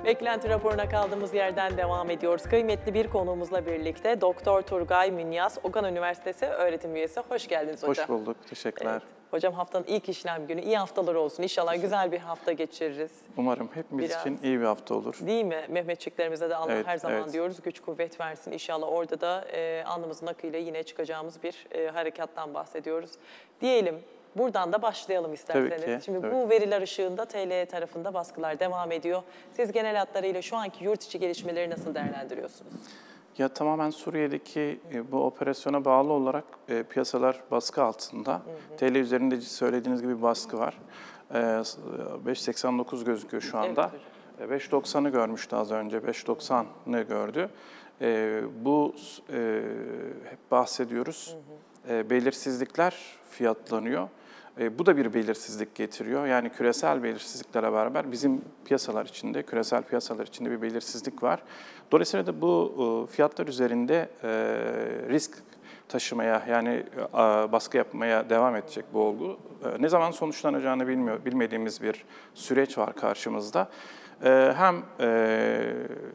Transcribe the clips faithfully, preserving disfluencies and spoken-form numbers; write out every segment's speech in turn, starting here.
Beklenti raporuna kaldığımız yerden devam ediyoruz. Kıymetli bir konuğumuzla birlikte Doktor Turgay Münyas, Okan Üniversitesi öğretim üyesi. Hoş geldiniz hocam. Hoş bulduk, teşekkürler. Evet. Hocam haftanın ilk işlem günü, iyi haftalar olsun. İnşallah güzel bir hafta geçiririz. Umarım hepimiz Biraz, için iyi bir hafta olur. Değil mi? Mehmetçiklerimize de Allah evet, her zaman evet. diyoruz, güç kuvvet versin. İnşallah orada da e, alnımızın akıyla yine çıkacağımız bir e, harekattan bahsediyoruz. Diyelim. Buradan da başlayalım isterseniz. Tabii ki, Şimdi tabii. bu veriler ışığında T L tarafında baskılar devam ediyor. Siz genel hatlarıyla şu anki yurt içi gelişmeleri nasıl değerlendiriyorsunuz? Ya tamamen Suriye'deki e, bu operasyona bağlı olarak e, piyasalar baskı altında. Hı hı. T L üzerinde söylediğiniz gibi bir baskı var. E, beş virgül seksen dokuz gözüküyor şu anda. Evet, beş virgül doksanı görmüştü az önce, beş virgül doksanı gördü. E, bu e, hep bahsediyoruz. Hı hı. E, belirsizlikler fiyatlanıyor. E, bu da bir belirsizlik getiriyor. Yani küresel belirsizliklerle beraber bizim piyasalar içinde, küresel piyasalar içinde bir belirsizlik var. Dolayısıyla da bu e, fiyatlar üzerinde e, risk taşımaya, yani e, baskı yapmaya devam edecek bu olgu. E, ne zaman sonuçlanacağını bilmiyor, bilmediğimiz bir süreç var karşımızda. E, hem e,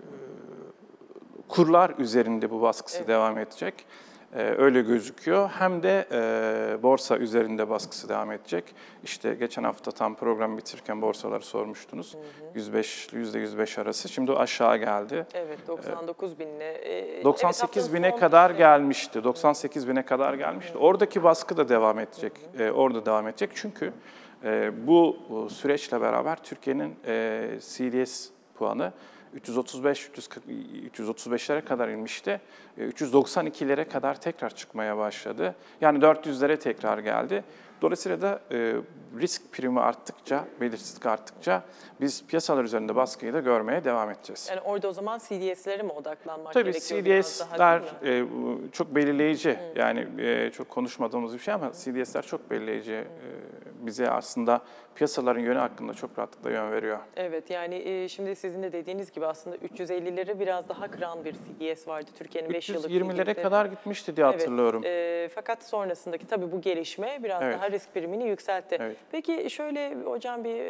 kurlar üzerinde bu baskısı evet. devam edecek. Öyle gözüküyor. Hem de e, borsa üzerinde baskısı devam edecek. İşte geçen hafta tam program bitirirken borsaları sormuştunuz. Hı hı. yüz beş, yüzde yüz beş arası. Şimdi o aşağı geldi. Evet, doksan dokuz binle. E, doksan sekiz evet, bine son... kadar gelmişti. doksan sekiz bine kadar gelmişti. Hı hı. Oradaki baskı da devam edecek. Hı hı. E, orada devam edecek. Çünkü e, bu süreçle beraber Türkiye'nin e, C D S puanı üç yüz otuz beş, üç yüz otuz beşlere kadar inmişti. üç yüz doksan ikilere kadar tekrar çıkmaya başladı. Yani dört yüzlere tekrar geldi. Dolayısıyla da e, risk primi arttıkça, belirsizlik arttıkça biz piyasalar üzerinde baskıyı da görmeye devam edeceğiz. Yani orada o zaman C D S'lere mi odaklanmak Tabii gerekiyor? Tabii C D S'ler e, çok belirleyici. Hmm. Yani e, çok konuşmadığımız bir şey ama hmm. C D S'ler çok belirleyici. Hmm. E, bize aslında piyasaların yönü hakkında çok rahatlıkla yön veriyor. Evet, yani e, şimdi sizin de dediğiniz gibi aslında üç yüz ellileri biraz daha kıran bir C D S vardı Türkiye'nin beş yıllık. üç yüz yirmilere kadar gitmişti diye hatırlıyorum. Evet, e, fakat sonrasındaki tabii bu gelişme biraz evet. daha risk primini yükseltti. Evet. Peki şöyle hocam bir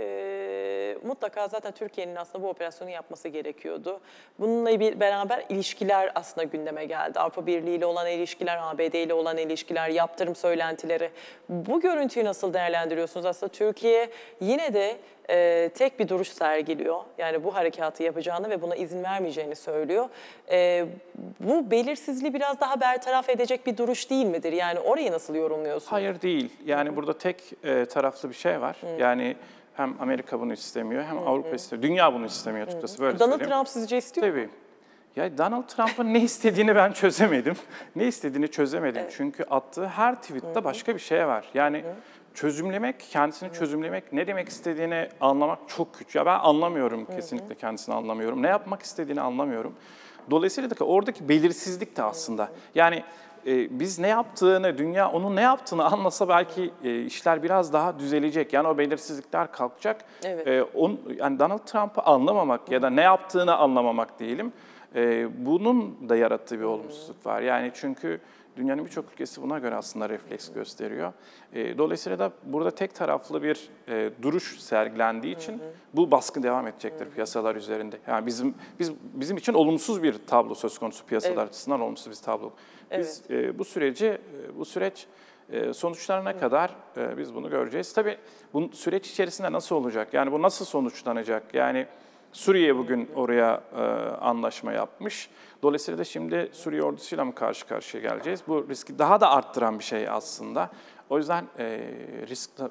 e, mutlaka zaten Türkiye'nin aslında bu operasyonu yapması gerekiyordu. Bununla bir beraber ilişkiler aslında gündeme geldi. Avrupa Birliği ile olan ilişkiler, A B D ile olan ilişkiler, yaptırım söylentileri. Bu görüntüyü nasıl değerlendiriyorsunuz? Aslında Türkiye yine de e, tek bir duruş sergiliyor. Yani bu harekatı yapacağını ve buna izin vermeyeceğini söylüyor. E, bu belirsizliği biraz daha bertaraf edecek bir duruş değil midir? Yani orayı nasıl yorumluyorsunuz? Hayır değil. Yani Hı-hı. burada tek e, taraflı bir şey var. Hı-hı. Yani hem Amerika bunu istemiyor hem Hı-hı. Avrupa istemiyor. Dünya bunu istemiyor açıkçası. Böyle Donald söyleyeyim. Trump sizce istiyor Tabii. mu? Ya Donald Trump'ın ne istediğini ben çözemedim. Ne istediğini çözemedim. Evet. Çünkü attığı her tweette Hı-hı. başka bir şey var. Yani Hı-hı. çözümlemek, kendisini Hı-hı. çözümlemek, ne demek istediğini anlamak çok güç. Ya ben anlamıyorum, Hı-hı. kesinlikle kendisini anlamıyorum. Ne yapmak istediğini anlamıyorum. Dolayısıyla da oradaki belirsizlik de aslında. Hı-hı. Yani e, biz ne yaptığını, dünya onun ne yaptığını anlasa belki e, işler biraz daha düzelecek. Yani o belirsizlikler kalkacak. Evet. E, on, yani Donald Trump'ı anlamamak Hı-hı. ya da ne yaptığını anlamamak diyelim. Ee, bunun da yarattığı bir olumsuzluk var. Yani çünkü dünyanın birçok ülkesi buna göre aslında refleks gösteriyor. Ee, dolayısıyla da burada tek taraflı bir e, duruş sergilendiği için bu baskı devam edecektir piyasalar üzerinde. Yani bizim biz bizim için olumsuz bir tablo söz konusu piyasalar evet. açısından olumsuz bir tablo. Biz evet. e, bu süreci e, bu süreç e, sonuçlarına Hı. kadar e, biz bunu göreceğiz. Tabii bu süreç içerisinde nasıl olacak? Yani bu nasıl sonuçlanacak? Yani Suriye bugün oraya e, anlaşma yapmış. Dolayısıyla da şimdi Suriye ordusuyla mı karşı karşıya geleceğiz? Bu riski daha da arttıran bir şey aslında. O yüzden e, risk e,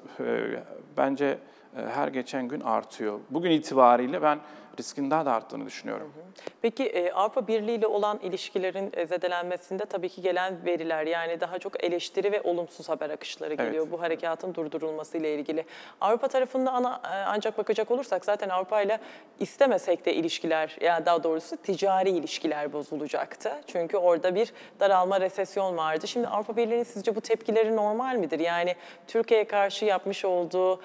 bence e, her geçen gün artıyor. Bugün itibariyle ben riskin daha da arttığını düşünüyorum. Hı hı. Peki e, Avrupa Birliği ile olan ilişkilerin e, zedelenmesinde tabii ki gelen veriler, yani daha çok eleştiri ve olumsuz haber akışları geliyor. Evet. Bu harekatın durdurulması ile ilgili. Avrupa tarafında ana, e, ancak bakacak olursak zaten Avrupa ile istemesek de ilişkiler, yani daha doğrusu ticari ilişkiler bozulacaktı. Çünkü orada bir daralma, resesyon vardı. Şimdi Avrupa Birliği'nin sizce bu tepkileri normal midir? Yani Türkiye'ye karşı yapmış olduğu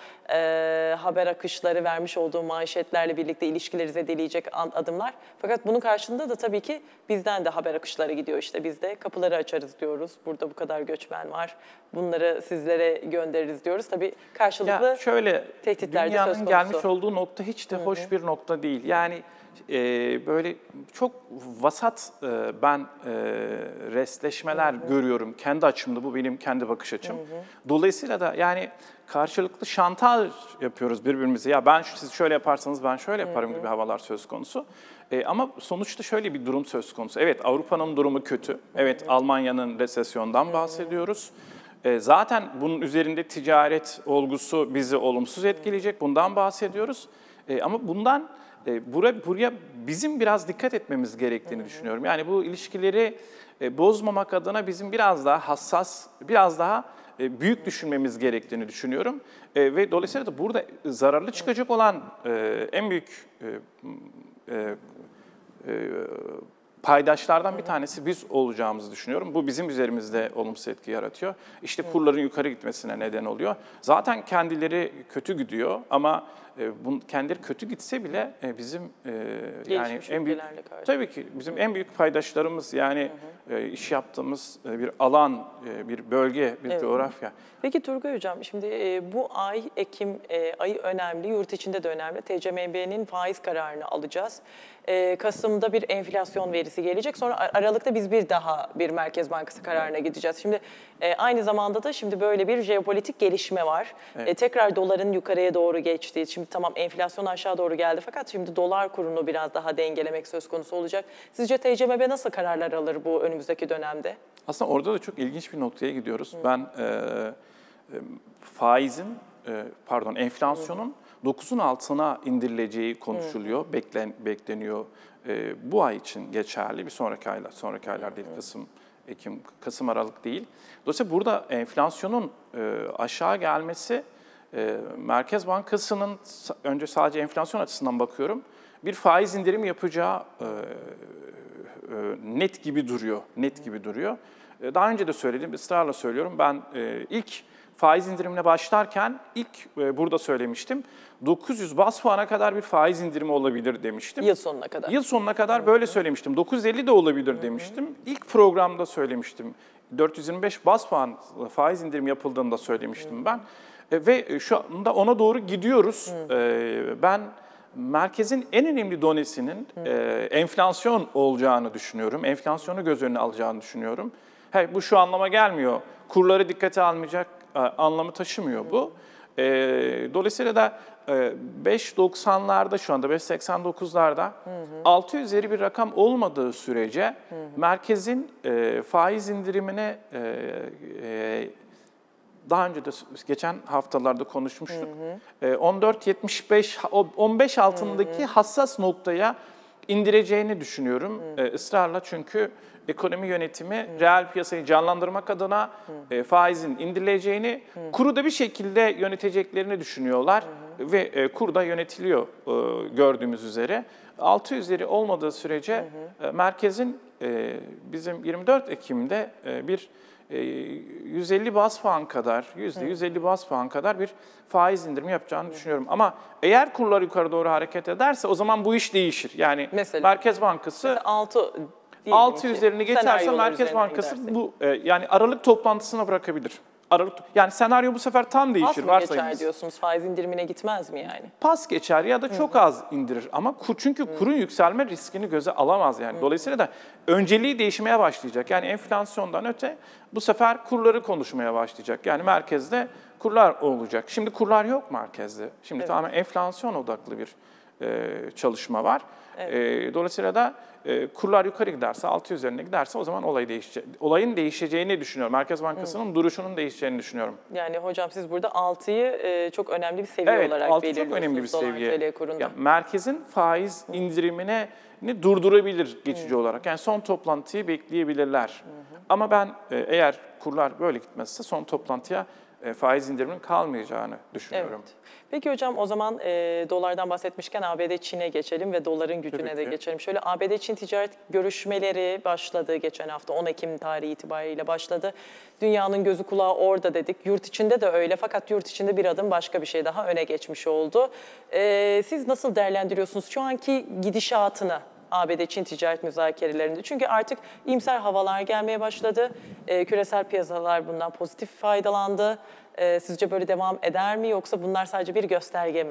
e, haber akışları, vermiş olduğu manşetlerle birlikte ilişkileri zedeleyecek adımlar. Fakat bunun karşılığında da tabii ki bizden de haber akışları gidiyor. İşte biz de kapıları açarız diyoruz. Burada bu kadar göçmen var. Bunları sizlere göndeririz diyoruz. Tabii karşılıklı ya şöyle, tehditler de söz konusu. Dünyanın gelmiş olduğu nokta hiç de Hı-hı. hoş bir nokta değil. Yani e, böyle çok vasat e, ben e, restleşmeler hı hı. görüyorum. Kendi açımda, bu benim kendi bakış açım. Hı hı. Dolayısıyla da yani karşılıklı şantaj yapıyoruz birbirimize. Ya ben siz şöyle yaparsanız ben şöyle yaparım hı hı. gibi havalar söz konusu. E, ama sonuçta şöyle bir durum söz konusu. Evet, Avrupa'nın durumu kötü. Hı hı. Evet, Almanya'nın resesyondan hı hı. bahsediyoruz. E, zaten bunun üzerinde ticaret olgusu bizi olumsuz etkileyecek. Bundan bahsediyoruz. E, ama bundan e, buraya, buraya bizim biraz dikkat etmemiz gerektiğini hı hı. düşünüyorum. Yani bu ilişkileri e, bozmamak adına bizim biraz daha hassas, biraz daha e, büyük düşünmemiz gerektiğini düşünüyorum. E, ve dolayısıyla da burada zararlı çıkacak olan e, en büyük e, e, e, paydaşlardan bir tanesi biz olacağımızı düşünüyorum. Bu bizim üzerimizde olumsuz etki yaratıyor. İşte kurların yukarı gitmesine neden oluyor. Zaten kendileri kötü gidiyor ama e, bu, kendileri kötü gitse bile e, bizim e, yani en büyük tabii ki bizim en büyük paydaşlarımız yani hı hı. E, iş yaptığımız e, bir alan, e, bir bölge, bir evet. coğrafya. Peki Turgay Hocam, şimdi e, bu ay Ekim e, ayı önemli, yurt içinde de önemli. T C M B'nin faiz kararını alacağız. E, Kasım'da bir enflasyon verisi gelecek. Sonra Aralık'ta biz bir daha bir Merkez Bankası kararına gideceğiz. Şimdi e, aynı zamanda da şimdi böyle bir jeopolitik gelişme var. Evet. E, tekrar doların yukarıya doğru geçtiği, şimdi tamam enflasyon aşağı doğru geldi fakat şimdi dolar kurunu biraz daha dengelemek söz konusu olacak. Sizce T C M B nasıl kararlar alır bu önümüzdeki dönemde? Aslında orada da çok ilginç bir noktaya gidiyoruz. Hı. Ben e, e, faizin, e, pardon enflasyonun Hı. dokuzun altına indirileceği konuşuluyor, Hı. Beklen, bekleniyor. E, bu ay için geçerli, bir sonraki aylar, sonraki aylar değil, Hı. Kasım, Ekim, Kasım, Aralık değil. Dolayısıyla burada enflasyonun e, aşağı gelmesi, e, Merkez Bankası'nın önce sadece enflasyon açısından bakıyorum, bir faiz indirimi yapacağı e, net gibi duruyor, net gibi duruyor. Daha önce de söyledim, ısrarla söylüyorum. Ben ilk faiz indirimine başlarken ilk burada söylemiştim. dokuz yüz baz puana kadar bir faiz indirimi olabilir demiştim. Yıl sonuna kadar. Yıl sonuna kadar böyle söylemiştim. dokuz yüz elli de olabilir demiştim. İlk programda söylemiştim. dört yüz yirmi beş baz puan faiz indirimi yapıldığında söylemiştim ben. Ve şu anda ona doğru gidiyoruz. Ben merkezin en önemli donesinin e, enflasyon olacağını düşünüyorum. Enflasyonu göz önüne alacağını düşünüyorum. He, bu şu anlama gelmiyor. Kurları dikkate almayacak e, anlamı taşımıyor bu. E, dolayısıyla da e, beş doksanlarda şu anda beş seksen dokuzlarda altı üzeri bir rakam olmadığı sürece hı hı. merkezin e, faiz indirimine e, e, daha önce de geçen haftalarda konuşmuştuk. Hı hı. on dört yetmiş beş, on beş altındaki hı hı. hassas noktaya indireceğini düşünüyorum hı. e, ısrarla. Çünkü ekonomi yönetimi hı. reel piyasayı canlandırmak adına e, faizin indirileceğini, hı. kuru da bir şekilde yöneteceklerini düşünüyorlar. Hı hı. Ve e, kur da yönetiliyor e, gördüğümüz üzere. altı üzeri olmadığı sürece hı hı. E, merkezin e, bizim yirmi dört Ekim'de e, bir yüz elli baz puan kadar, yüzde yüz elli baz puan kadar bir faiz indirimi yapacağını düşünüyorum. Ama eğer kurlar yukarı doğru hareket ederse o zaman bu iş değişir. Yani mesela, Merkez Bankası altı altı üzerini geçerse Merkez Bankası gidersek. bu yani Aralık toplantısına bırakabilir. Aralık, yani senaryo bu sefer tam değişir. Pas mı geçer diyorsunuz? Faiz indirimine gitmez mi yani? Pas geçer ya da çok Hı. az indirir. Ama kur, çünkü Hı. kurun yükselme riskini göze alamaz yani. Hı. Dolayısıyla da önceliği değişmeye başlayacak. Yani enflasyondan öte bu sefer kurları konuşmaya başlayacak. Yani merkezde kurlar olacak. Şimdi kurlar yok merkezde. Şimdi evet. tamamen enflasyon odaklı bir e, çalışma var. Evet. E, dolayısıyla da e, kurlar yukarı giderse, altı üzerine giderse o zaman olay değişecek. Olayın değişeceğini düşünüyorum. Merkez Bankası'nın Hı. duruşunun değişeceğini düşünüyorum. Yani hocam siz burada altıyı e, çok önemli bir seviye evet, olarak altı belirliyorsunuz. Evet, çok önemli bir seviye. Ya, merkezin faiz Hı. indirimine durdurabilir geçici Hı. olarak. Yani son toplantıyı bekleyebilirler. Hı. Ama ben e, eğer kurlar böyle gitmezse son toplantıya e, faiz indiriminin kalmayacağını düşünüyorum. Evet. Peki hocam o zaman e, dolardan bahsetmişken A B D Çin'e geçelim ve doların gücüne de geçelim. Şöyle A B D Çin ticaret görüşmeleri başladı geçen hafta on Ekim tarihi itibariyle başladı. Dünyanın gözü kulağı orada dedik. Yurt içinde de öyle fakat yurt içinde bir adım başka bir şey daha öne geçmiş oldu. E, siz nasıl değerlendiriyorsunuz şu anki gidişatını? A B D Çin ticaret müzakerelerinde. Çünkü artık iyimser havalar gelmeye başladı. E, küresel piyasalar bundan pozitif faydalandı. E, sizce böyle devam eder mi yoksa bunlar sadece bir gösterge mi?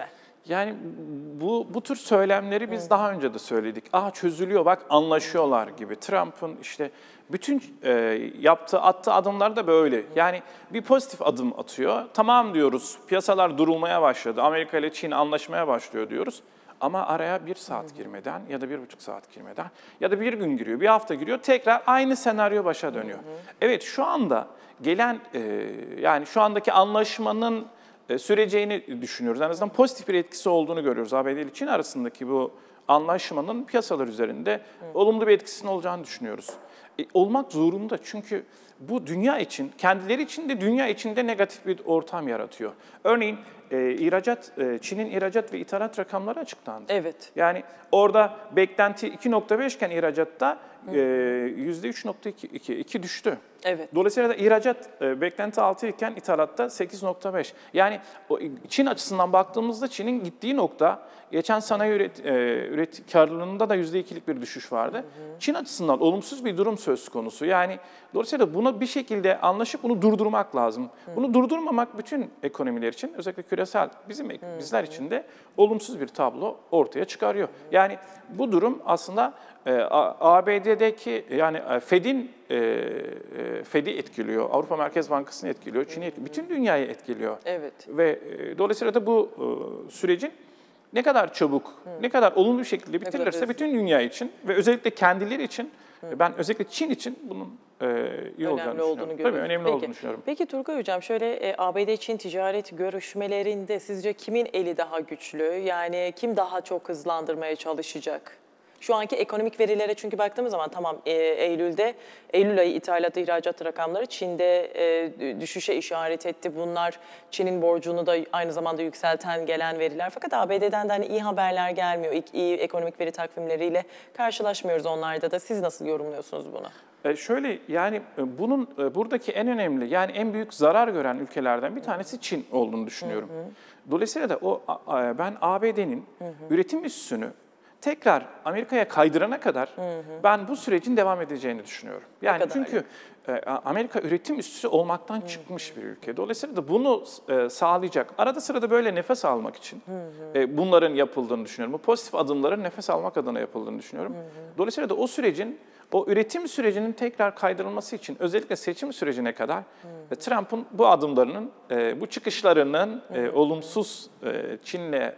Yani bu bu tür söylemleri biz Hı. daha önce de söyledik. Aa çözülüyor bak anlaşıyorlar gibi. Trump'ın işte bütün e, yaptığı, attığı adımlar da böyle. Yani bir pozitif adım atıyor. Tamam diyoruz, piyasalar durulmaya başladı. Amerika ile Çin anlaşmaya başlıyor diyoruz. Ama araya bir saat girmeden ya da bir buçuk saat girmeden ya da bir gün giriyor, bir hafta giriyor. Tekrar aynı senaryo başa dönüyor. Hı hı. Evet şu anda gelen e, yani şu andaki anlaşmanın e, süreceğini düşünüyoruz. En azından pozitif bir etkisi olduğunu görüyoruz. A B D ile Çin arasındaki bu anlaşmanın piyasalar üzerinde hı. olumlu bir etkisinin olacağını düşünüyoruz. E, olmak zorunda çünkü bu dünya için, kendileri için de dünya için de negatif bir ortam yaratıyor. Örneğin e, ihracat, e, Çin'in ihracat ve ithalat rakamları açıklandı. Evet. Yani orada beklenti iki nokta beş iken ihracatta e, yüzde üç nokta iki, iki düştü. Evet. Dolayısıyla da ihracat e, beklenti altı iken ithalatta sekiz nokta beş. Yani o, Çin açısından baktığımızda Çin'in gittiği nokta, geçen sanayi üret, e, üret karlılığında da yüzde ikilik bir düşüş vardı. Hı hı. Çin açısından olumsuz bir durum söz konusu. Yani dolayısıyla buna bir şekilde anlaşıp bunu durdurmak lazım. Hı. Bunu durdurmamak bütün ekonomiler için, özellikle küresel bizim hı. bizler için de olumsuz bir tablo ortaya çıkarıyor. Hı. Yani bu durum aslında e, A B D'deki yani Fed'in e, Fed'i etkiliyor, Avrupa Merkez Bankası'nı etkiliyor, Çin'i etkiliyor, bütün dünyayı etkiliyor. Evet. Ve e, dolayısıyla da bu e, sürecin ne kadar çabuk, Hı. ne kadar olumlu bir şekilde bitirilirse bütün dünya için ve özellikle kendileri için, Hı. ben özellikle Çin için bunun e, iyi önemli olacağını olduğunu düşünüyorum. görüyoruz. Tabii önemli Peki. olduğunu düşünüyorum. Peki Turgay Hocam şöyle e, A B D-Çin ticaret görüşmelerinde sizce kimin eli daha güçlü? Yani kim daha çok hızlandırmaya çalışacak? Şu anki ekonomik verilere çünkü baktığımız zaman tamam e, Eylül'de, Eylül ayı ithalat ihracat rakamları Çin'de e, düşüşe işaret etti. Bunlar Çin'in borcunu da aynı zamanda yükselten gelen veriler. Fakat A B D'den de hani iyi haberler gelmiyor. İyi, iyi ekonomik veri takvimleriyle karşılaşmıyoruz onlarda da. Siz nasıl yorumluyorsunuz bunu? E şöyle yani bunun buradaki en önemli yani en büyük zarar gören ülkelerden bir tanesi Çin olduğunu düşünüyorum. Hı hı. Dolayısıyla da o ben A B D'nin üretim üssünü tekrar Amerika'ya kaydırana kadar hı hı. ben bu sürecin devam edeceğini düşünüyorum. Yani çünkü e, Amerika üretim üssü olmaktan hı hı. çıkmış bir ülke. Dolayısıyla da bunu e, sağlayacak. Arada sırada böyle nefes almak için hı hı. E, bunların yapıldığını düşünüyorum. Bu pozitif adımların nefes almak adına yapıldığını düşünüyorum. Hı hı. Dolayısıyla da o sürecin, o üretim sürecinin tekrar kaydırılması için özellikle seçim sürecine kadar e, Trump'ın bu adımlarının, e, bu çıkışlarının hı hı. E, olumsuz e, Çin'le e,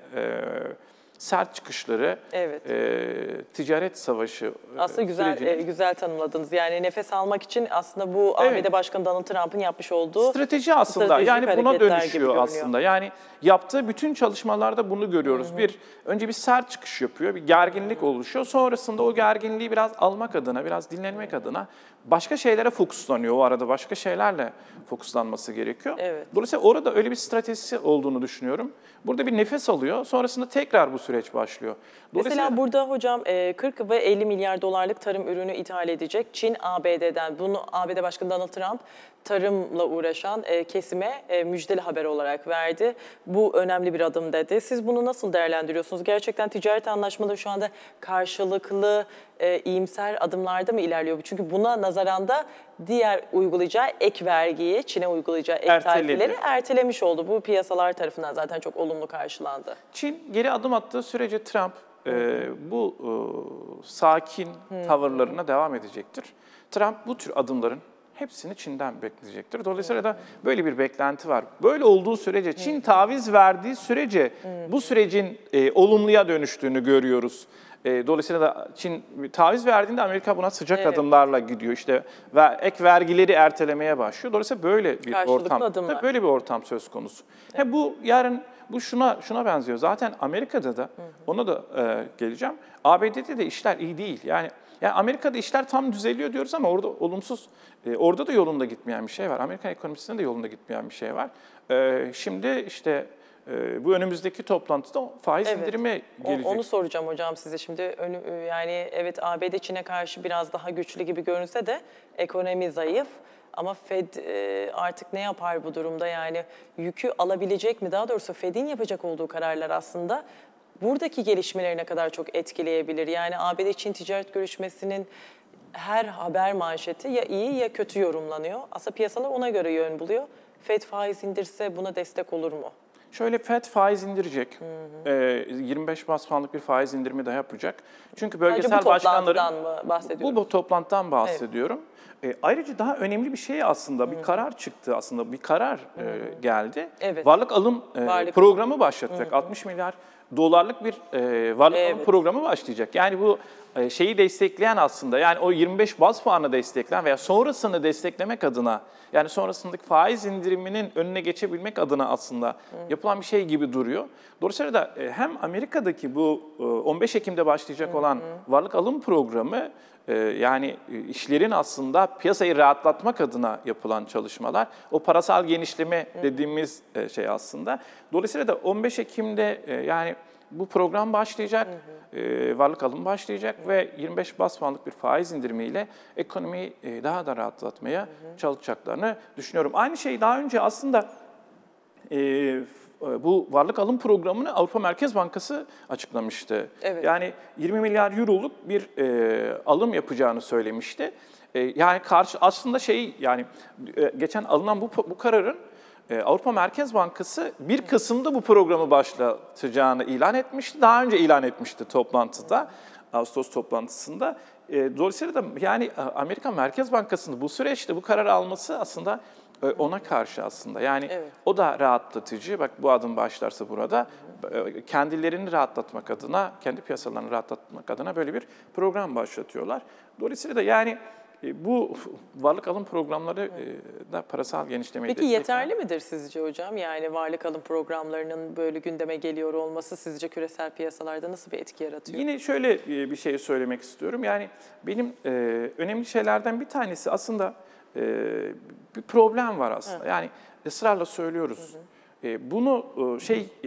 sert çıkışları, evet. e, ticaret savaşı aslında güzel e, güzel tanımladınız. Yani nefes almak için aslında bu evet. A B D Başkanı Donald Trump'ın yapmış olduğu strateji aslında yani buna dönüşüyor aslında. Yani yaptığı bütün çalışmalarda bunu görüyoruz. Hı hı. Bir önce bir sert çıkış yapıyor, bir gerginlik hı hı. oluşuyor. Sonrasında o gerginliği biraz almak adına, biraz dinlenmek hı hı. adına başka şeylere fokuslanıyor. O arada başka şeylerle fokuslanması gerekiyor. Evet. Dolayısıyla orada öyle bir stratejisi olduğunu düşünüyorum. Burada bir nefes alıyor. Sonrasında tekrar bu süreç başlıyor. Mesela burada hocam kırk ve elli milyar dolarlık tarım ürünü ithal edecek Çin A B D'den. Bunu A B D Başkanı Donald Trump tarımla uğraşan kesime müjdeli haber olarak verdi. Bu önemli bir adım dedi. Siz bunu nasıl değerlendiriyorsunuz? Gerçekten ticaret anlaşmaları şu anda karşılıklı iyimser adımlarda mı ilerliyor? Çünkü buna nazaran da diğer uygulayacağı ek vergiyi, Çin'e uygulayacağı ek tarifeleri ertelemiş oldu. Bu piyasalar tarafından zaten çok olumlu karşılandı. Çin geri adım attığı sürece Trump e, bu e, sakin Hı. tavırlarına devam edecektir. Trump bu tür adımların hepsini Çin'den bekleyecektir. Dolayısıyla da böyle bir beklenti var. Böyle olduğu sürece, Çin taviz verdiği sürece bu sürecin e, olumluya dönüştüğünü görüyoruz. E, dolayısıyla da Çin taviz verdiğinde Amerika buna sıcak evet. adımlarla gidiyor. İşte ve ek vergileri ertelemeye başlıyor. Dolayısıyla böyle bir ortam, tabii böyle bir ortam söz konusu. Evet. He, bu yarın bu şuna şuna benziyor. Zaten Amerika'da da hı hı. ona da e, geleceğim. A B D'de de işler iyi değil. Yani Yani Amerika'da işler tam düzeliyor diyoruz ama orada olumsuz, e, orada da yolunda gitmeyen bir şey var. Amerikan ekonomisinde de yolunda gitmeyen bir şey var. E, şimdi işte e, bu önümüzdeki toplantıda faiz evet. indirimi gelecek. Onu soracağım hocam size şimdi. Önü, yani evet A B D Çin'e karşı biraz daha güçlü gibi görünse de ekonomi zayıf. Ama Fed e, artık ne yapar bu durumda? Yani yükü alabilecek mi? Daha doğrusu Fed'in yapacak olduğu kararlar aslında buradaki gelişmeleri ne kadar çok etkileyebilir? Yani A B D-Çin ticaret görüşmesinin her haber manşeti ya iyi ya kötü yorumlanıyor. Aslında piyasalar ona göre yön buluyor. Fed faiz indirse buna destek olur mu? Şöyle Fed faiz indirecek. Hı hı. E, yirmi beş bas puanlık bir faiz indirimi daha yapacak. Çünkü bölgesel başkanların... mı bahsediyoruz? Bu, bu toplantıdan bahsediyorum. Evet. E, ayrıca daha önemli bir şey aslında, hı. bir karar çıktı aslında, bir karar e, geldi. Evet. Varlık alım e, Varlık programı başlatacak. Hı hı. altmış milyar dolarlık bir e, varlık evet. alım programı başlayacak. Yani bu e, şeyi destekleyen aslında, yani o yirmi beş baz puanı destekleyen veya sonrasını desteklemek adına, yani sonrasındaki faiz indiriminin önüne geçebilmek adına aslında hı. yapılan bir şey gibi duruyor. Dolayısıyla da e, hem Amerika'daki bu e, on beş Ekim'de başlayacak hı hı. olan varlık alım programı, e, yani işlerin aslında piyasayı rahatlatmak adına yapılan çalışmalar, o parasal genişleme hı. dediğimiz e, şey aslında. Dolayısıyla da on beş Ekim'de e, yani bu program başlayacak, hı hı. E, varlık alımı başlayacak hı hı. ve yirmi beş baz puanlık bir faiz indirimiyle ekonomiyi e, daha da rahatlatmaya hı hı. çalışacaklarını düşünüyorum. Aynı şey daha önce aslında e, bu varlık alım programını Avrupa Merkez Bankası açıklamıştı. Evet. Yani yirmi milyar euroluk bir e, alım yapacağını söylemişti. E, yani karşı aslında şey, yani e, geçen alınan bu bu kararın Avrupa Merkez Bankası bir Kasım'da bu programı başlatacağını ilan etmişti. Daha önce ilan etmişti toplantıda, Ağustos toplantısında. Dolayısıyla da yani Amerika Merkez Bankası'nın bu süreçte bu kararı alması aslında ona karşı aslında. Yani evet. o da rahatlatıcı. Bak, bu adım başlarsa burada kendilerini rahatlatmak adına, kendi piyasalarını rahatlatmak adına böyle bir program başlatıyorlar. Dolayısıyla da yani bu varlık alım programları da parasal genişlemeyi Peki yeterli midir sizce hocam? Yani varlık alım programlarının böyle gündeme geliyor olması sizce küresel piyasalarda nasıl bir etki yaratıyor? Yine şöyle bir şey söylemek istiyorum. Yani benim e, önemli şeylerden bir tanesi aslında e, bir problem var aslında. Hı. Yani ısrarla söylüyoruz. Hı hı. E, bunu e, şey e,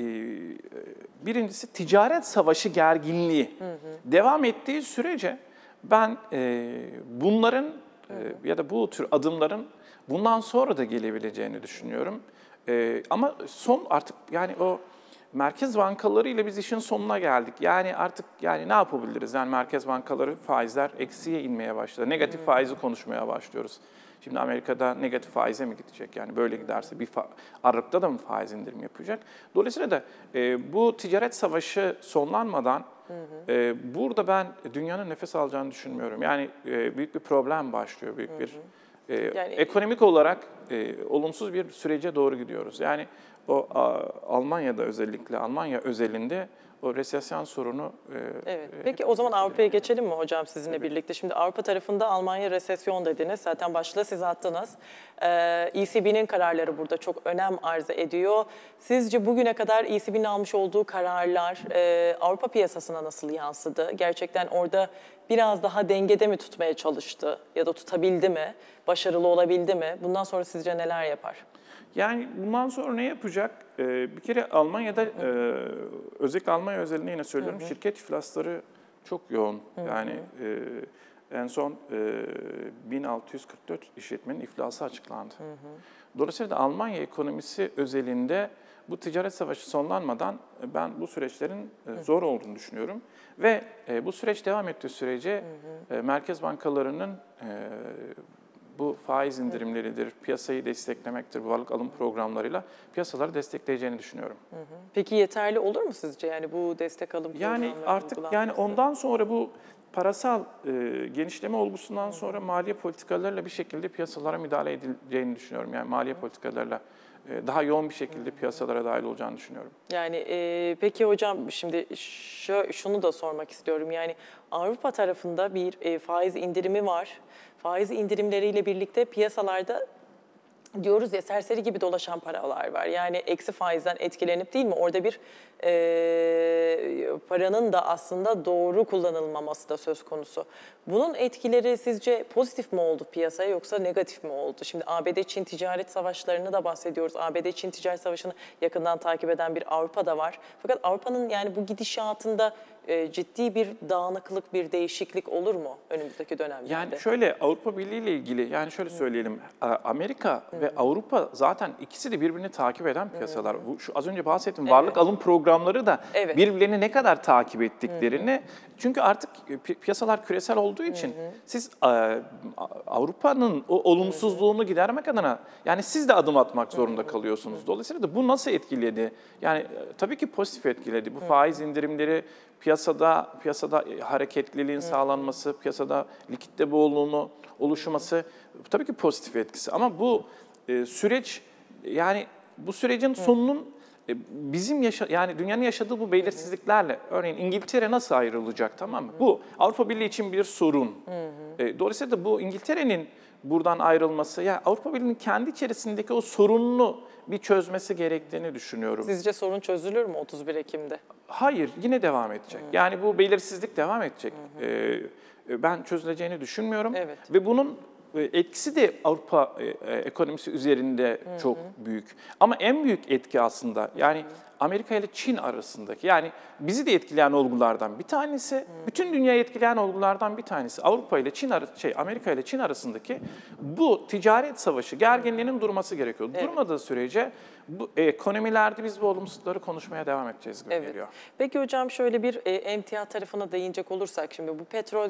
birincisi ticaret savaşı gerginliği hı hı. devam ettiği sürece ben e, bunların e, ya da bu tür adımların bundan sonra da gelebileceğini düşünüyorum. E, ama son artık yani o merkez bankaları ile biz işin sonuna geldik. Yani artık yani ne yapabiliriz? Yani merkez bankaları faizler eksiye inmeye başladı. Negatif hmm. faizi konuşmaya başlıyoruz. Şimdi Amerika'da negatif faize mi gidecek? Yani böyle giderse bir Aralık'ta da mı faiz indirim yapacak? Dolayısıyla da e, bu ticaret savaşı sonlanmadan hı hı. e, burada ben dünyanın nefes alacağını düşünmüyorum. Yani e, büyük bir problem başlıyor, büyük hı hı. bir e, yani, ekonomik olarak e, olumsuz bir sürece doğru gidiyoruz. Yani o a, Almanya'da özellikle Almanya özelinde o resesyon sorunu... E, evet. Peki o zaman Avrupa'ya geçelim mi hocam sizinle evet. birlikte? Şimdi Avrupa tarafında Almanya resesyon dediniz. Zaten başlığı siz attınız. Ee, E C B'nin kararları burada çok önem arz ediyor. Sizce bugüne kadar E C B'nin almış olduğu kararlar e, Avrupa piyasasına nasıl yansıdı? Gerçekten orada biraz daha dengede mi tutmaya çalıştı ya da tutabildi mi? Başarılı olabildi mi? Bundan sonra sizce neler yapar? Yani bundan sonra ne yapacak? Ee, bir kere Almanya'da, e, özellikle Almanya özelinde yine söylüyorum, hı hı. şirket iflasları çok yoğun. Hı hı. Yani e, en son e, bin altı yüz kırk dört işletmenin iflası açıklandı. Hı hı. Dolayısıyla da Almanya ekonomisi özelinde bu ticaret savaşı sonlanmadan ben bu süreçlerin e, zor olduğunu düşünüyorum. Ve e, bu süreç devam ettiği sürece hı hı. E, merkez bankalarının e, bu faiz indirimleridir, piyasayı desteklemektir, bu varlık alım programlarıyla piyasaları destekleyeceğini düşünüyorum. Hı hı. Peki yeterli olur mu sizce yani bu destek alım programları? Yani artık yani ondan sonra bu parasal e, genişleme olgusundan sonra maliye politikalarıyla bir şekilde piyasalara müdahale edileceğini düşünüyorum. Yani maliye politikalarıyla e, daha yoğun bir şekilde piyasalara dahil olacağını düşünüyorum. Yani e, peki hocam şimdi şu, şunu da sormak istiyorum. Yani Avrupa tarafında bir e, faiz indirimi var. Faiz indirimleriyle birlikte piyasalarda diyoruz ya serseri gibi dolaşan paralar var. Yani eksi faizden etkilenip değil mi? Orada bir e, paranın da aslında doğru kullanılmaması da söz konusu. Bunun etkileri sizce pozitif mi oldu piyasaya yoksa negatif mi oldu? Şimdi A B D-Çin ticaret savaşlarını da bahsediyoruz. A B D-Çin ticaret savaşını yakından takip eden bir Avrupa da var. Fakat Avrupa'nın yani bu gidişatında e, ciddi bir dağınıklık, bir değişiklik olur mu önümüzdeki dönemlerde? Yani şöyle Avrupa Birliği ile ilgili yani şöyle söyleyelim. Amerika ve Avrupa zaten ikisi de birbirini takip eden piyasalar. Bu şu az önce bahsettiğim varlık Evet. alım programları da Evet. birbirlerini ne kadar takip ettiklerini. Çünkü artık pi- piyasalar küresel olduğu için siz e, Avrupa'nın o olumsuzluğunu gidermek adına yani siz de adım atmak zorunda kalıyorsunuz. Dolayısıyla da bu nasıl etkiledi? Yani e, tabii ki pozitif etkiledi. Bu faiz indirimleri piyasada piyasada hareketliliğin sağlanması, piyasada likitte bolluğunu oluşması tabii ki pozitif etkisi. Ama bu e, süreç yani bu sürecin sonunun e, bizim yaşa yani dünyanın yaşadığı bu belirsizliklerle örneğin İngiltere nasıl ayrılacak, tamam mı? Bu Avrupa Birliği için bir sorun. E, dolayısıyla da bu İngiltere'nin buradan ayrılması ya Avrupa Birliği'nin kendi içerisindeki o sorununu bir çözmesi gerektiğini düşünüyorum. Sizce sorun çözülür mü otuz bir Ekim'de? Hayır, yine devam edecek. Yani bu belirsizlik devam edecek. Ee, ben çözüleceğini düşünmüyorum. Evet. Ve bunun etkisi de Avrupa e, ekonomisi üzerinde çok büyük. Ama en büyük etki aslında yani Amerika ile Çin arasındaki yani bizi de etkileyen olgulardan bir tanesi, bütün dünyayı etkileyen olgulardan bir tanesi Avrupa ile Çin arası şey Amerika ile Çin arasındaki bu ticaret savaşı gerginliğinin durması gerekiyor. Evet. Durmadığı sürece bu ekonomilerde biz bu olumsuzlukları konuşmaya devam edeceğiz gibi Evet. geliyor. Peki hocam şöyle bir e, emtia tarafına değinecek olursak şimdi bu petrol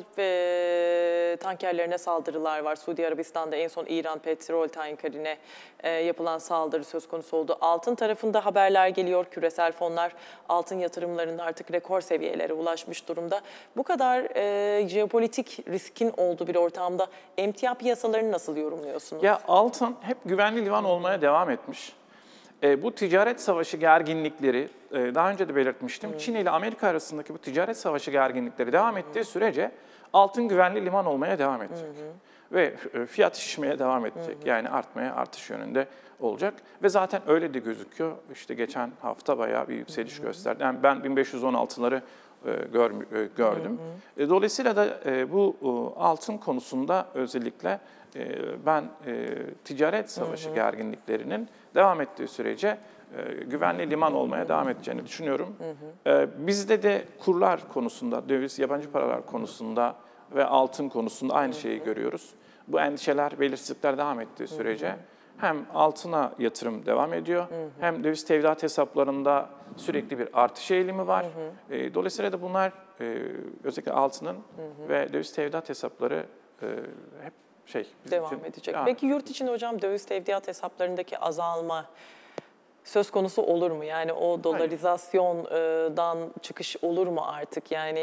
ve tankerlerine saldırılar var. Suudi Arabistan'da en son İran petrol tankerine e, yapılan saldırı söz konusu oldu. Altın tarafında haberler geliyor. Küresel fonlar altın yatırımlarında artık rekor seviyelere ulaşmış durumda. Bu kadar e, jeopolitik riskin olduğu bir ortamda emtia piyasalarını nasıl yorumluyorsunuz? Ya altın hep güvenli liman olmaya devam etmiş. E, bu ticaret savaşı gerginlikleri, e, daha önce de belirtmiştim, hmm. Çin ile Amerika arasındaki bu ticaret savaşı gerginlikleri devam ettiği hmm. sürece altın güvenli liman olmaya devam edecek. Hmm. Ve fiyat şişmeye devam edecek. Hmm. Yani artmaya, artış yönünde olacak. Ve zaten öyle de gözüküyor. İşte geçen hafta bayağı bir yükseliş hmm. gösterdi. Yani ben bin beş yüz on altıları e, gör, e, gördüm. Hmm. E, dolayısıyla da e, bu e, altın konusunda özellikle e, ben e, ticaret savaşı hmm. gerginliklerinin devam ettiği sürece e, güvenli liman olmaya devam edeceğini düşünüyorum. Hı hı. E, bizde de kurlar konusunda, döviz, yabancı paralar konusunda ve altın konusunda aynı şeyi hı hı. görüyoruz. Bu endişeler, belirsizlikler devam ettiği sürece hı hı. hem altına yatırım devam ediyor, hı hı. hem döviz tevdiat hesaplarında sürekli bir artış eğilimi var. Hı hı. E, dolayısıyla da bunlar e, özellikle altının hı hı. ve döviz tevdiat hesapları e, hep şey devam için, edecek. Devam. Peki yurt içinde hocam döviz tevdiat hesaplarındaki azalma söz konusu olur mu? Yani o dolarizasyondan çıkış olur mu artık? Yani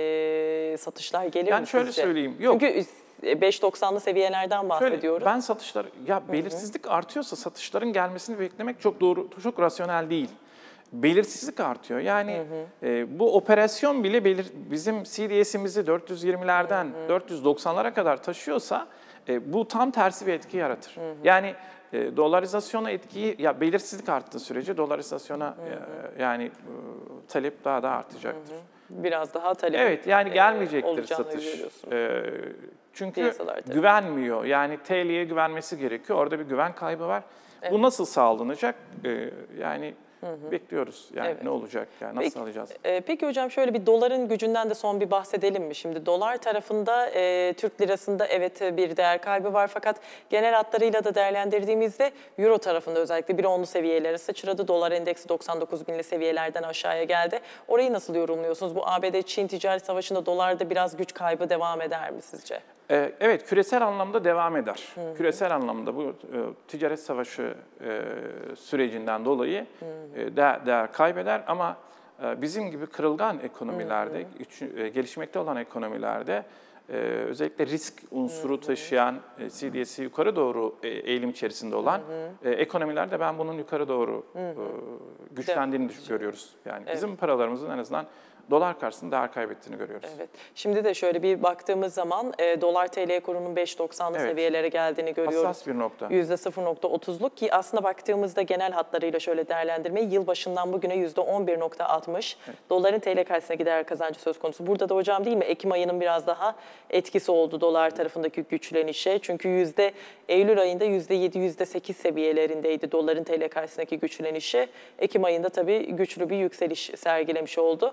e, satışlar gelir yani mi şöyle sizce? söyleyeyim. Yok. Çünkü beş doksanlı seviyelerden bahsediyoruz. Şöyle, ben satışlar ya belirsizlik Hı-hı. artıyorsa satışların gelmesini beklemek çok doğru, çok rasyonel değil. Belirsizlik artıyor. Yani e, bu operasyon bile belir, bizim C D S'imizi dört yüz yirmilerden Hı-hı. dört yüz doksanlara kadar taşıyorsa e, bu tam tersi bir etki yaratır. Hı-hı. Yani e, dolarizasyona etkiyi, ya belirsizlik arttığı sürece dolarizasyona e, yani e, talep daha da artacaktır. Hı-hı. Biraz daha talep Evet, yani gelmeyecektir e, satış. E, çünkü tabii. güvenmiyor. Yani T L'ye güvenmesi gerekiyor. Orada bir güven kaybı var. Evet. Bu nasıl sağlanacak? E, yani Hı hı. bekliyoruz. Yani evet. ne olacak? Yani nasıl peki, alacağız? E, peki hocam şöyle bir doların gücünden de son bir bahsedelim mi? Şimdi dolar tarafında e, Türk lirasında evet bir değer kaybı var fakat genel hatlarıyla da değerlendirdiğimizde euro tarafında özellikle bir onlu seviyelere sıçradı. Dolar endeksi doksan dokuz binli seviyelerden aşağıya geldi. Orayı nasıl yorumluyorsunuz? Bu A B D-Çin ticaret savaşında dolarda biraz güç kaybı devam eder mi sizce? Evet, küresel anlamda devam eder. Hı hı. Küresel anlamda bu e, ticaret savaşı e, sürecinden dolayı e, değer, değer kaybeder ama e, bizim gibi kırılgan ekonomilerde, hı hı. Üç, e, gelişmekte olan ekonomilerde e, özellikle risk unsuru hı hı. taşıyan, e, C D S'i yukarı doğru e, eğilim içerisinde olan hı hı. E, ekonomilerde ben bunun yukarı doğru hı hı. E, güçlendiğini evet. görüyoruz. Yani evet. bizim paralarımızın en azından dolar karşısında değer kaybettiğini görüyoruz. Evet. Şimdi de şöyle bir baktığımız zaman e, dolar T L kurunun beş doksanlı evet. seviyelere geldiğini görüyoruz. Hassas bir nokta. yüzde sıfır nokta otuzluk ki aslında baktığımızda genel hatlarıyla şöyle değerlendirmeyi yılbaşından bugüne yüzde on bir nokta altmış evet. doların T L karşısındaki değer kazancı söz konusu. Burada da hocam değil mi Ekim ayının biraz daha etkisi oldu dolar tarafındaki güçlenişe. Çünkü yüzde Eylül ayında yüzde yedi yüzde sekiz seviyelerindeydi doların T L karşısındaki güçlenişi. Ekim ayında tabii güçlü bir yükseliş sergilemiş oldu. Euro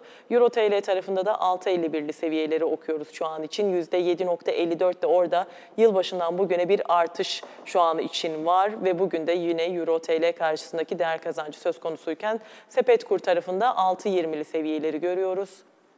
Euro T L tarafında da altı elli birli seviyeleri okuyoruz şu an için. yüzde yedi nokta elli dört de orada yılbaşından bugüne bir artış şu an için var ve bugün de yine Euro T L karşısındaki değer kazancı söz konusuyken Sepetkur tarafında altı yirmili seviyeleri görüyoruz.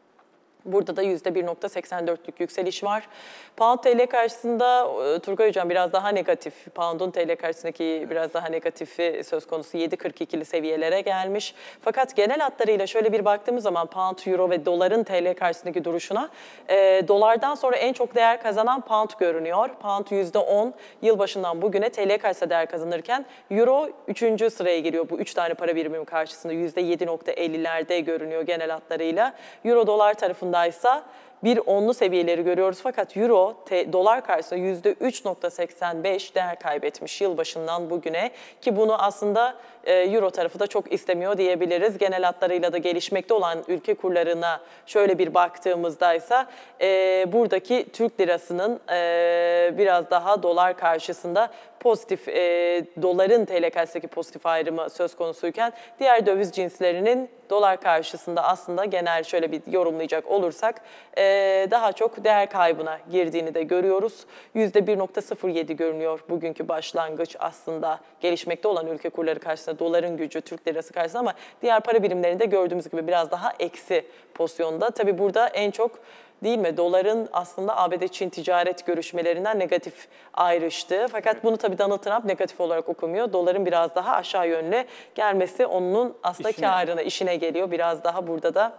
Burada da yüzde bir nokta seksen dörtlük yükseliş var. Pound T L karşısında Turgay Hocam biraz daha negatif. Pound'un T L karşısındaki biraz daha negatifi söz konusu yedi kırk ikili seviyelere gelmiş. Fakat genel hatlarıyla şöyle bir baktığımız zaman Pound, Euro ve doların T L karşısındaki duruşuna e, dolardan sonra en çok değer kazanan Pound görünüyor. Pound yüzde on yılbaşından bugüne T L karşısında değer kazanırken Euro üçüncü sıraya giriyor. Bu üç tane para birimi karşısında yüzde yedi nokta ellilerde görünüyor genel hatlarıyla. Euro dolar tarafında ise bir onlu seviyeleri görüyoruz fakat Euro te, dolar karşısında yüzde üç nokta seksen beş değer kaybetmiş yılbaşından bugüne ki bunu aslında e, Euro tarafı da çok istemiyor diyebiliriz. Genel hatlarıyla da gelişmekte olan ülke kurlarına şöyle bir baktığımızda ise e, buradaki Türk lirasının e, biraz daha dolar karşısında pozitif, e, doların T L karşısındaki pozitif ayrımı söz konusuyken diğer döviz cinslerinin dolar karşısında aslında genel şöyle bir yorumlayacak olursak e, daha çok değer kaybına girdiğini de görüyoruz. yüzde bir nokta sıfır yedi görünüyor bugünkü başlangıç aslında gelişmekte olan ülke kurları karşısında doların gücü Türk lirası karşısında ama diğer para birimlerinde gördüğümüz gibi biraz daha eksi pozisyonda. Tabii burada en çok değil mi? Doların aslında A B D-Çin ticaret görüşmelerinden negatif ayrıştığı. Fakat evet. bunu tabii Donald Trump negatif olarak okumuyor. Doların biraz daha aşağı yönlü gelmesi onun aslında işine. kârına, işine geliyor. Biraz daha burada da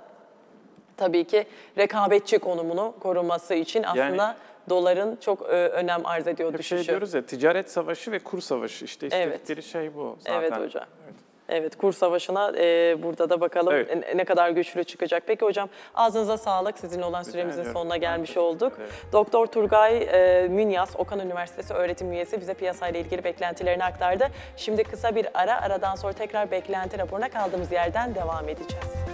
tabii ki rekabetçi konumunu koruması için aslında yani, doların çok e, önem arz ediyor düşüşü. Şey diyoruz ya, ticaret savaşı ve kur savaşı. İşte istedikleri evet. şey bu zaten. Evet hocam. Evet. Evet, kur savaşına e, burada da bakalım evet. ne kadar güçlü çıkacak. Peki hocam ağzınıza sağlık. Sizinle olan süremizin Rica sonuna gelmiş olduk. Evet. Doktor Turgay e, Münyas, Okan Üniversitesi öğretim üyesi bize piyasayla ilgili beklentilerini aktardı. Şimdi kısa bir ara, aradan sonra tekrar beklenti raporuna kaldığımız yerden devam edeceğiz.